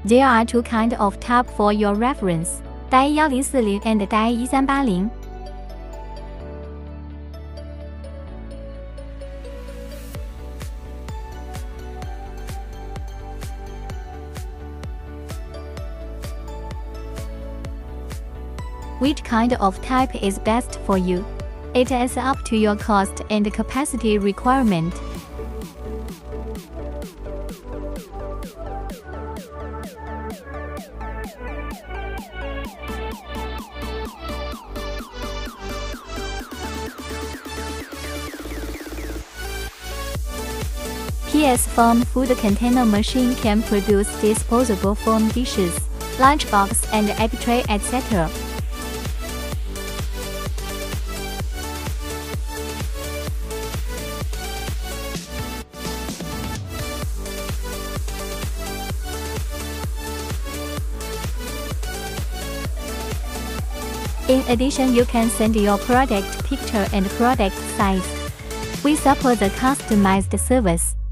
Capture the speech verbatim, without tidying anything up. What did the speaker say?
There are two kinds of tab for your reference, 带一零四零 and 带一三八零。Which kind of type is best for you? It is up to your cost and capacity requirement. P S Foam food container machine can produce disposable foam dishes, lunchbox and egg tray, et cetera. In addition, you can send your product picture and product size. We support the customized service.